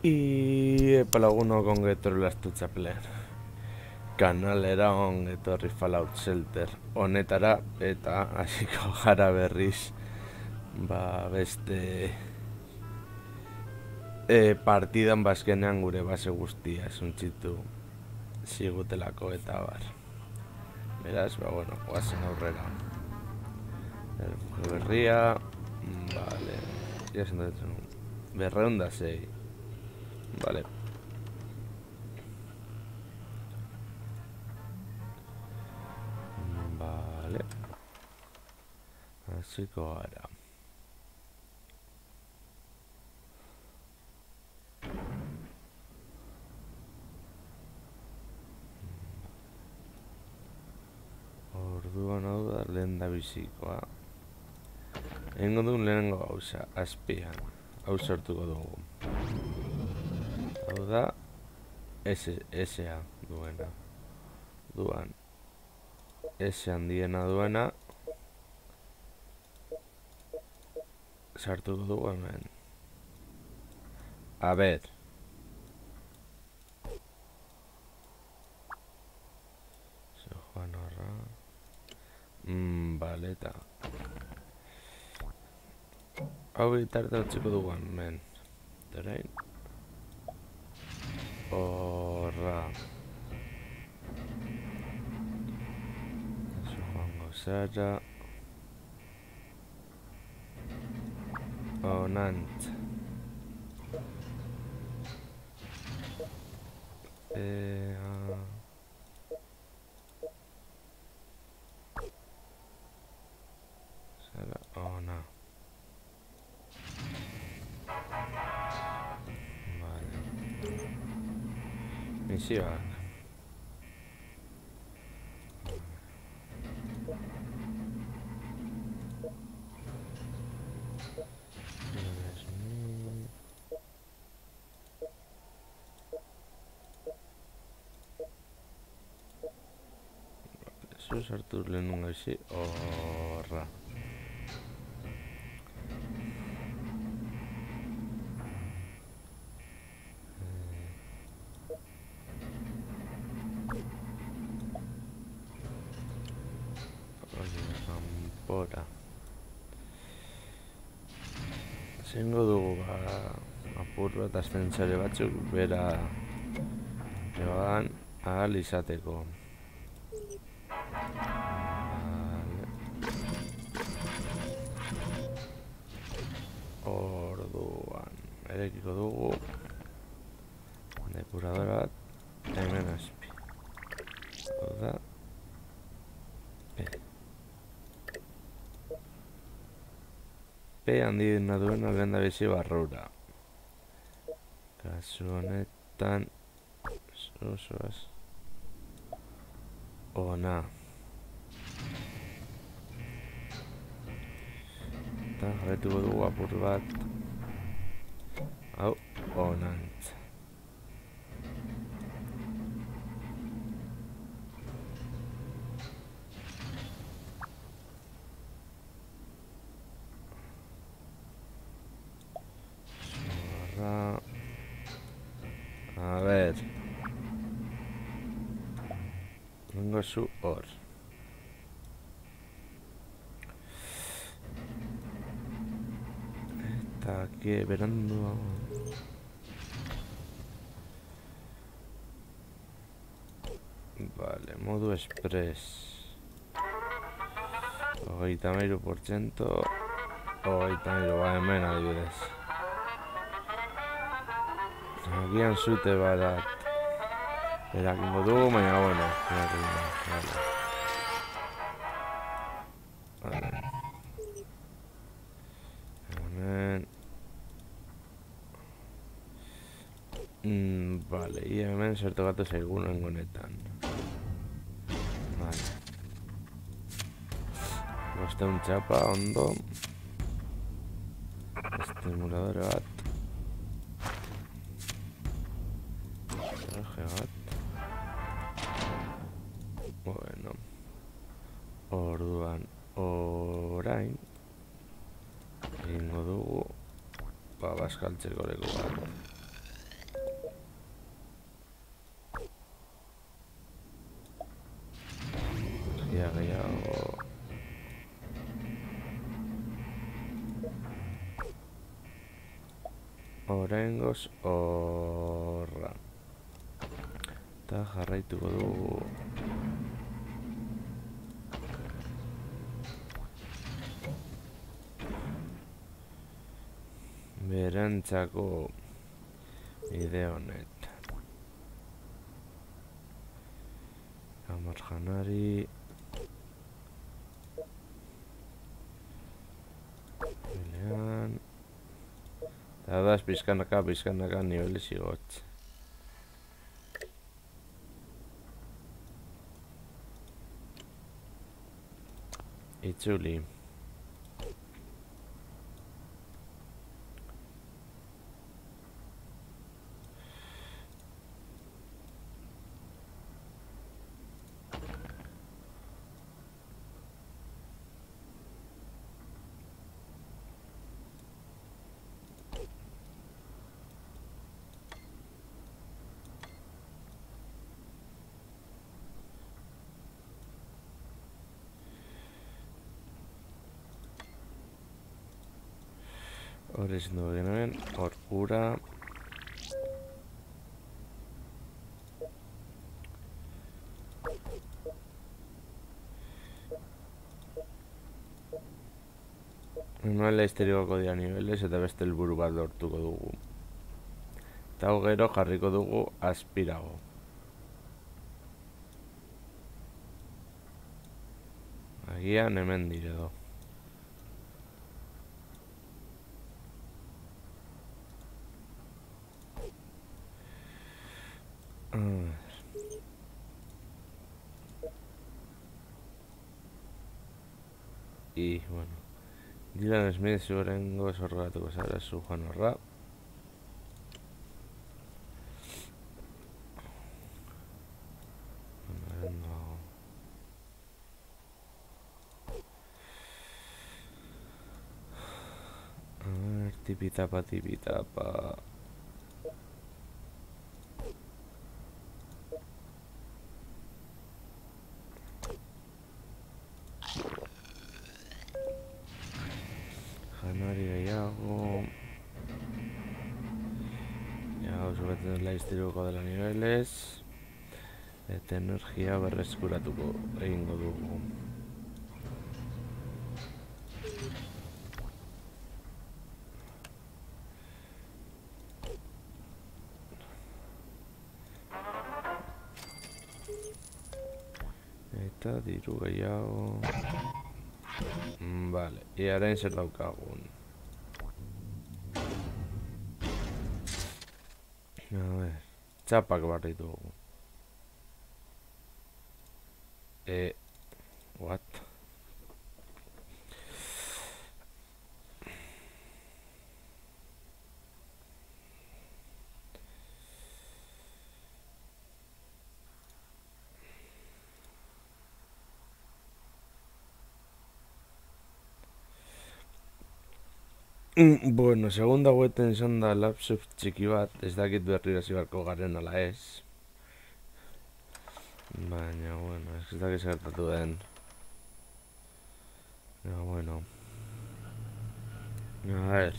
Y epalagunok ongi etorri lastutxapelen. Kanalera ongi etorri Fallout Shelter honetara eta hasiko gara berriz beste partidan bazkenean gure base guztia suntzitu zigutelako eta bar. Beraz, bueno, guazen aurrera. Berria, vale, ya se nos berreunda 6. Vale. Vale. Hasiko gara. Orduan hau da lehen da bizikoa. Egingo duen lehenengo gauza, azpian. Hau sortuko dugu. Hau da S-a duena. Duan S handiena duena sartuko dugu hemen. A ber. Joan horra. Vale, eta hau bitarte utziko dugu hemen. Terrain. Horra. Joango zara. Onant. Zara, ona. Vale. Misioak. Zu sartu lehen gaisi horra. Kanpora. Zengo dugu apur bat ascentzare batzuk bera joan ahal izateko. Orduan erekiko dugu depuradora bat hemen azpi. Hau da P handiena duena lehen da bizi barrura. Kasu honetan zoaz ona. Eta jarretuko dugu apur bat. Hau, onant. Zorra. A ber. Vengo zu hor. Aquí verando. Vale, modo express. 33%. Ba hemen adibidez. Agian zute barat erakingo dugu, baina bueno, vale. Hemen vale, y hemen zertu gatu zaigunen honetan. Vale. Bosteun txapa, ondo. Estimuladore bat. Traje bat. Bueno. Orduan, orain egingo dugu bazkaltzeko leku bat. Oraingoz horra. Eta jarraituko dugu. Berantzako bide honet. Kamar janari. Bilean. Eta da, pizkanaka nibeli zigotz. Itzuli. Hor ezin dugu genuen, hor ura. Manuela histerikoko dira niveles eta beste helburu bat lortuko dugu. Eta hau gero jarriko dugu aspirago. Agian hemen dire do. Y bueno, Dylan Smith zurengo zorratuko zara zu joan horra. A ver, tipitapa, tipitapa. Janari gehiago. Ya os beten la histeriko dela niveles. Eta energia berreskuratuko egingo dugu. Eta diru gehiago. Vale, y orain zer daukagun. A ver, txapak barri dugu. What? Bueno, segunda gueten izan da lapsuf txiki bat, ez dakit berriro zibarko garen ala ez. Baina, bueno, ez dakit zertatu den. Ja, bueno. A ver.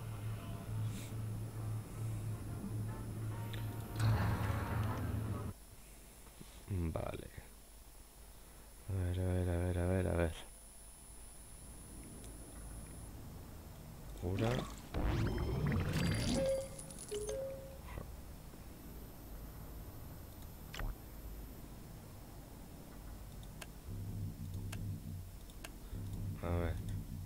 Vale. A ver. Ura. A ver.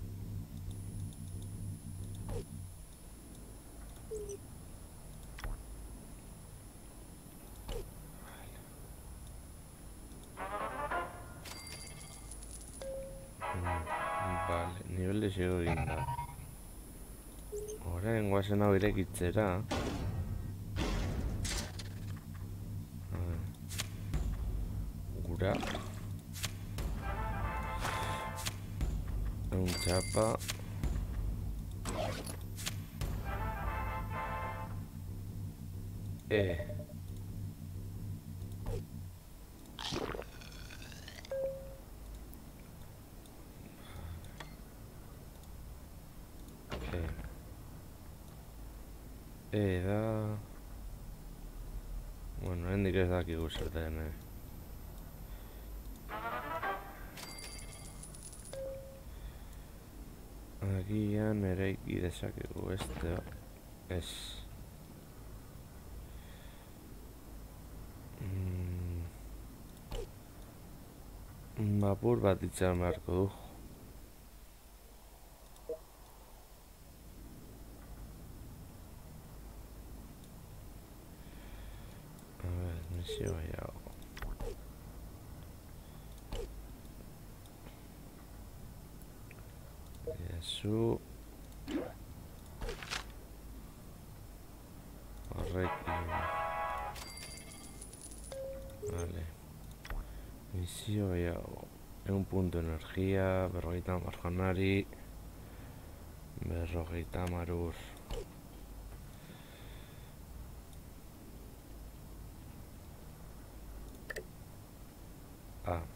Vale, nivel de sigo guinda. Orain guazen hau irekitzera. Ura. Un txapa. Da... Bueno, hendik ez dakigu zer den, Agian eraiki dezakegu beste... Ez... Bapur bat itxan beharko du. A ver, misio gehiago. Zu... Horrekin... Vale. Misio gehiago. Un punto energia, 50 janari... 50 ur. Ah.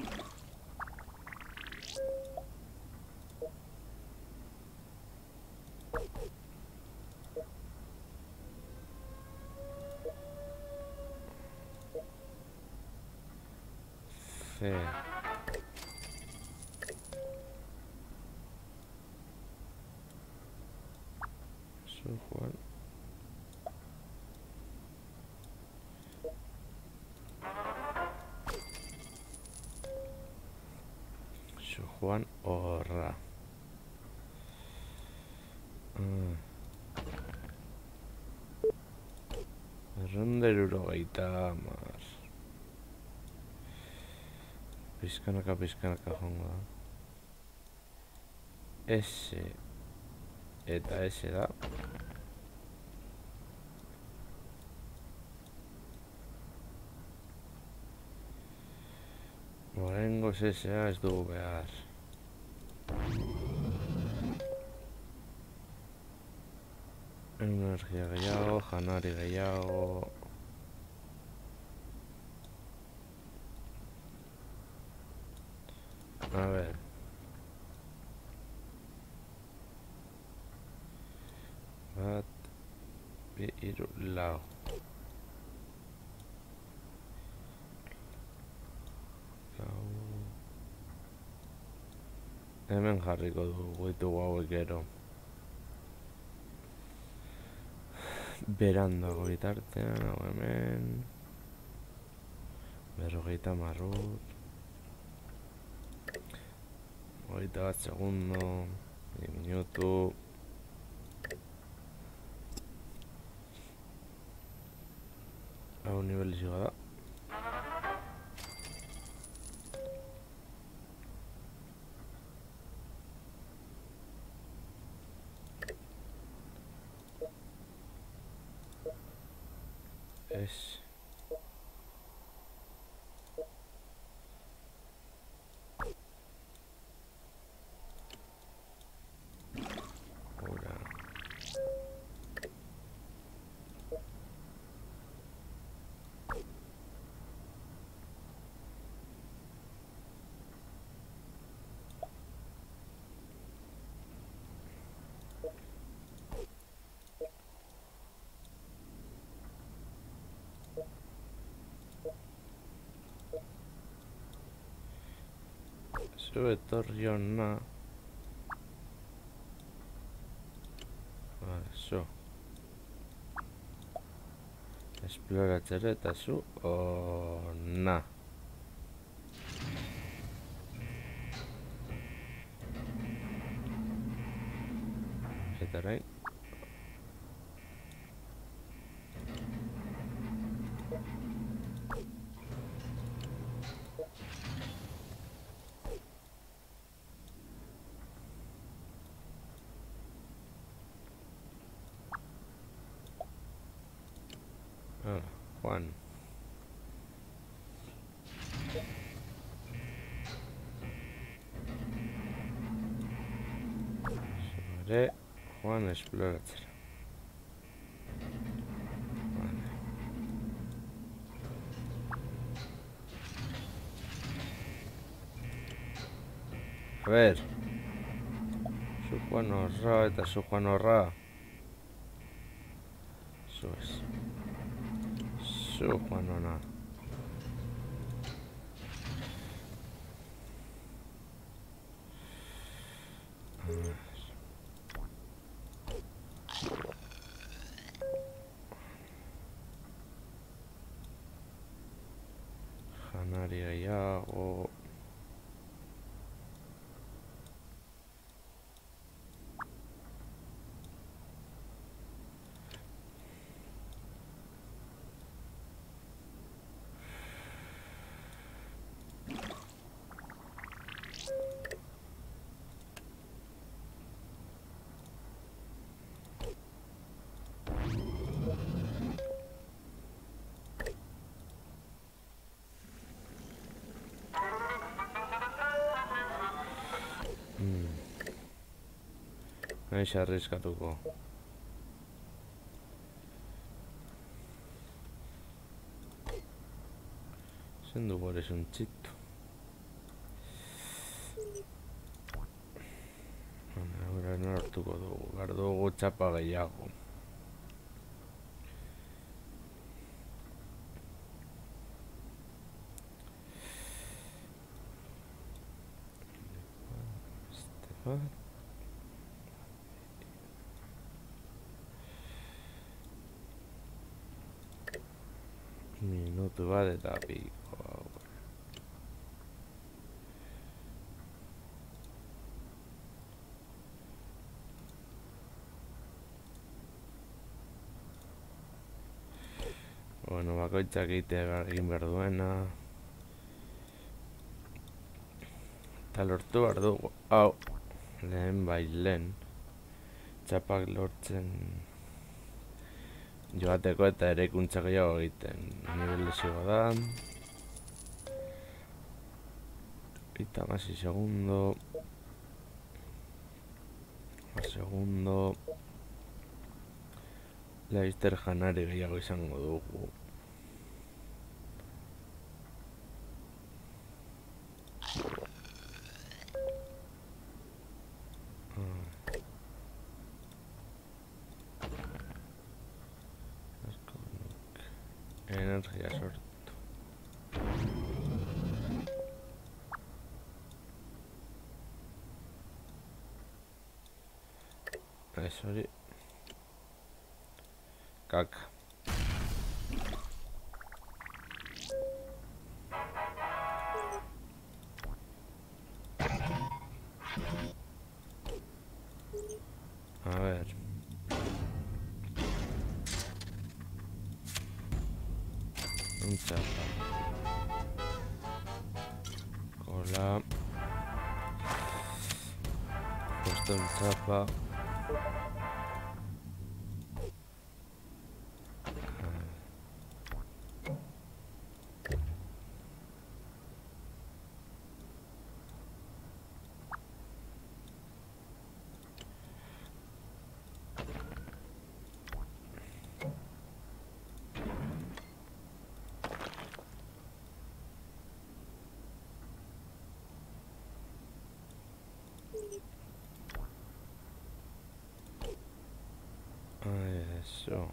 C. Su Juan. Su Juan Orra. Ronderuro gaita más. Pizkanaka jongo da. S eta S da. Oraingoz S-a ez dugu behar. Energia gehiago, janari gehiago... A ver... Bat... Bi, hiru, lau... Hemen jarriko dugu ditugu hauek gero. Berandago bitartean, hau hemen... 50 ur... 21 segundo... 2 minutu... Hau nivel iziga da. Es... Ura... Zu etorri hona... Zu... Esploratzera eta zu hona... Eta orain... Juan... Sobre... Juan esploratzera... Vale... A ver... Zu Juan Orra eta zu Juan Orra... Eso es. Su Juanona. A ver. Janari gehiago. Naiz arriskatuko. Zen dugu ere zuntzitu. Horren hartuko dugu. Behar dugu txapa gehiago. Minutu bat eta piko hau. Bueno, bakoitzak egin behar duena. Eta lortu behar dugu. Hau, lehen bai lehen. Txapak lortzen joateko eta eraikuntza gehiago egiten. Nivel lesigo da. 36 segundo. Segundo. Laizter janari gehiago izango dugu. Energia sortu. Ez hori. Kaka. A ver. Un chapa. Cola. Puesto un chapa. Eso.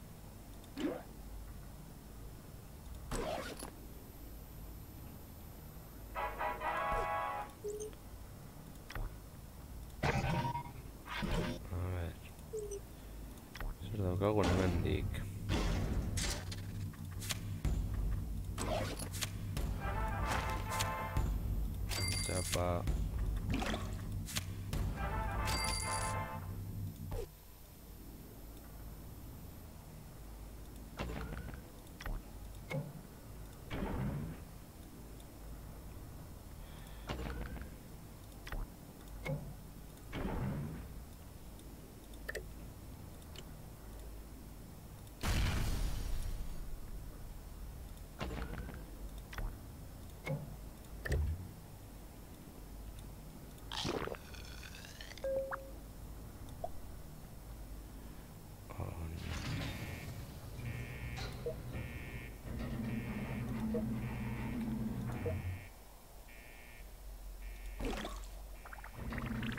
A ver. Zer daukagun hemendik. Txapa.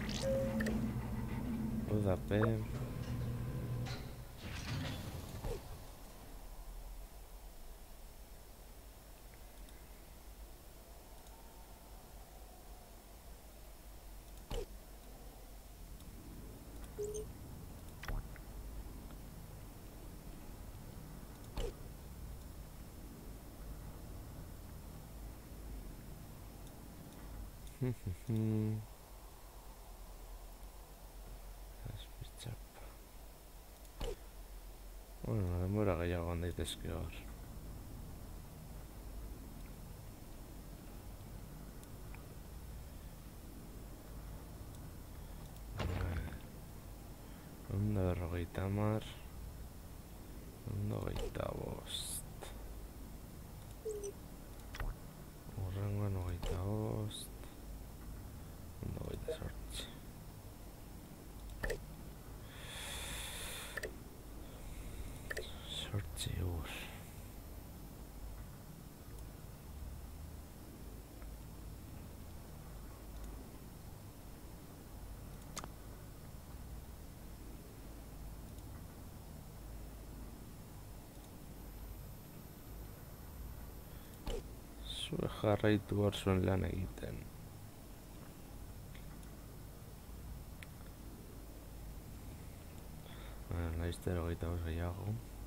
P. Bueno, denbora gehiago handaitezke hor. Onda 50, onda 25. Urrengoan 25. Onda 28. Sortzi ur. Zue jarraitu hor zuen lan egiten. Laizter 25 gehiago.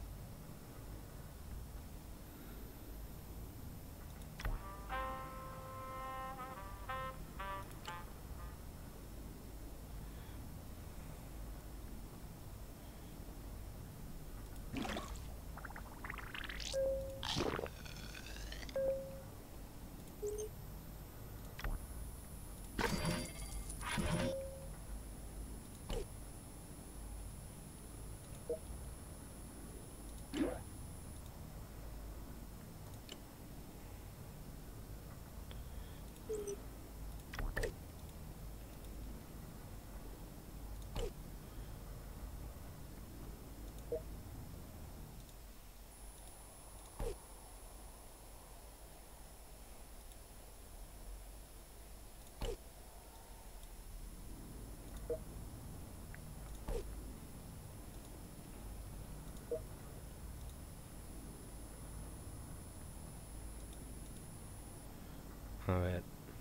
A ver.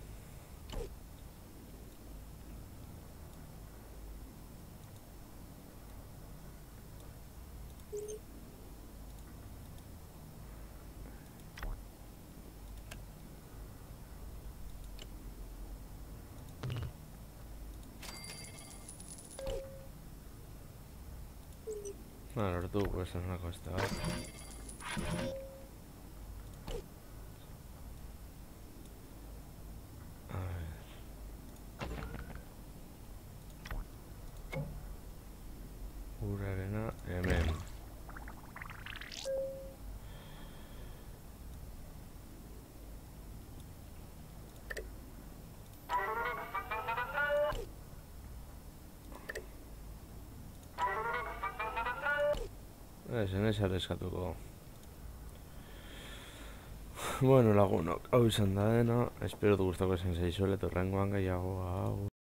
Lortu esan nako ez da bat. A ver. Urarena hemen. Ez arriskatuko. Bueno, lagunok, hau izan da dena. Espero gustako izan zaizuela, eta hurrengoan gehiago hau.